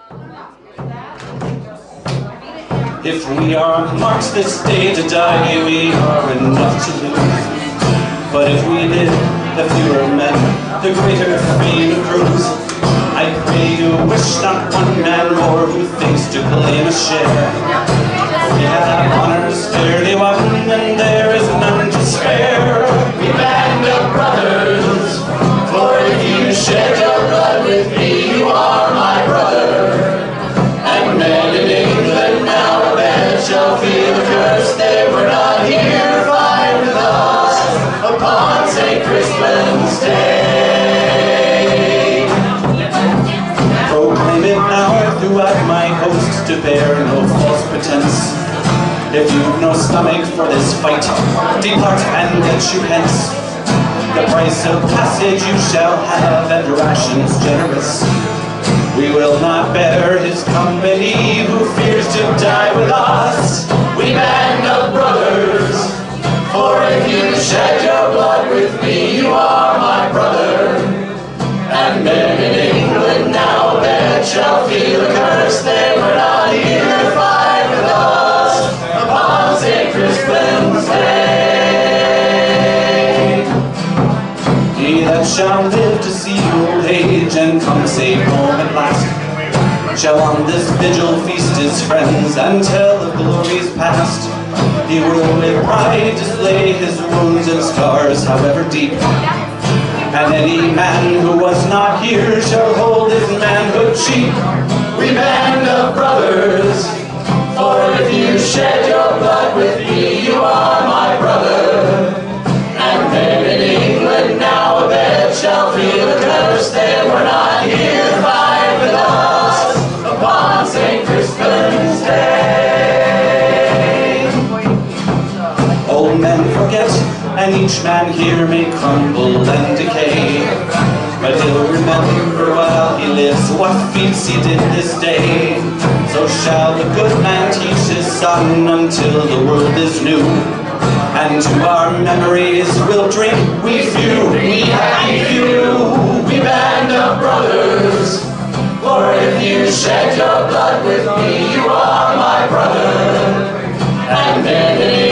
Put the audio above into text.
If we are marked this day to die, we are enough to lose. But if we live, the fewer men, the greater fame accrues. I pray you wish not one man more who thinks to claim a share. We have honors fairly won, and there is none to spare. We band of brothers, for if you shed your blood with me, you are my brother. And men in England now shall feel the curse they were not here to fight with us upon St. Crispin's Day. Proclaim it now throughout my host to bear no false pretense. If you've no stomach for this fight, depart and get you hence. The price of passage you shall have, and rations generous. We will not bear his company who fears to die with us. We band of brothers, for if you shed your blood with me, you are my brother. And men in England now abed shall feel the curse they were not here to fight with us upon St. Crispin's Day. He that shall live to see old age and come safe home at last shall on this vigil feast his friends and tell of glories past. He will with pride display his wounds and scars, however deep. And any man who was not here shall hold his manhood cheap. We band of brothers, for if you shed your blood with me, you are my brother. And men in England now abed shall feel the curse they were not here to fight with us upon St. Crispin's Day. Old men forget, and each man here may crumble and decay. But he'll remember while he lives what feats he did this day. So shall the good man teach his son until the world is new. And to our memories we'll drink, we few, we happy few. We band of brothers, for if you shed your blood with me, you are my brother. And men in